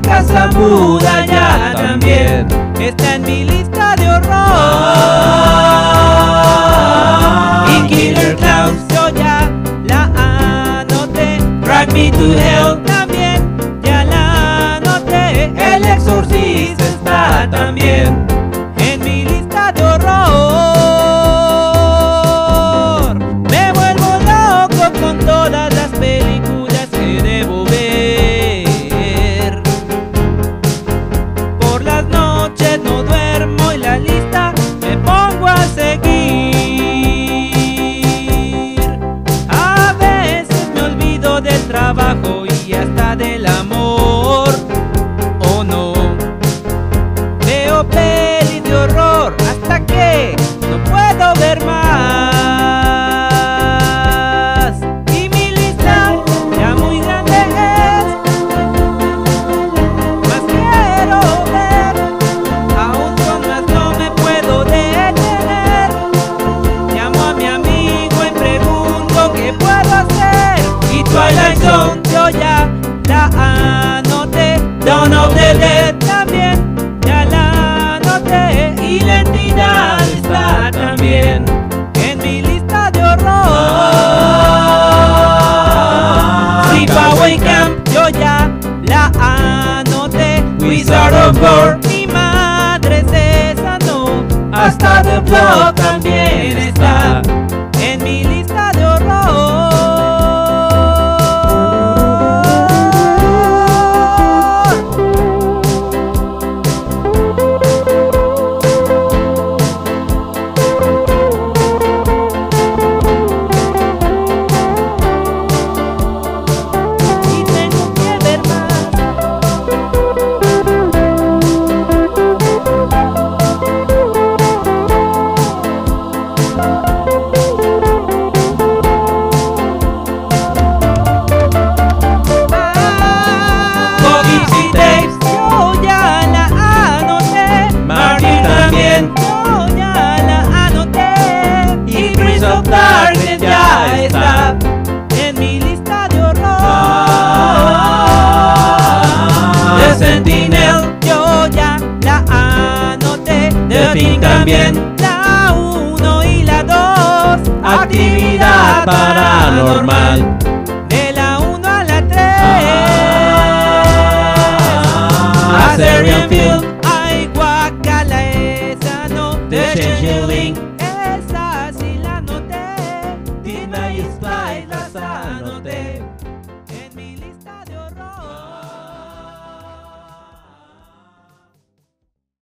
casa muda ya también está en mi lista de horror. Y Killer Clowns yo ya la anoté. Drag Me to Hell también ya la anoté. El Exorcista está también en mi lista de horror. Me vuelvo loco con todas las películas que debo ver. Por las noches no duermo y la lista me pongo a seguir. A veces me olvido del trabajo y hasta del amor. Oh no, veo pelis de horror hasta que no puedo ver más. Y mi lista ya muy grande es, más quiero ver, aún con más no me puedo detener. Llamo a mi amigo y pregunto qué puedo hacer. Y Twilight Zone yo ya la anoté. Dawn of the Dead también ya la anoté. Y la entidad está también en mi lista de horror. Sleepaway Camp yo ya la anoté. Wizard of Gore mi madre se sanó. Hasta The Block también está en mi lista de horror. Y tengo que ver más. Gypsy Tapes yo ya la anoté. Martin también yo ya la anoté. Y Prince of Darkness ya está en mi lista de horror. The Sentinel yo ya la anoté. The Thing también, la 1 y la 2. Actividad paranormal de la 1 a la 3. Assyrian Field, ay guacala esa no. The Changeling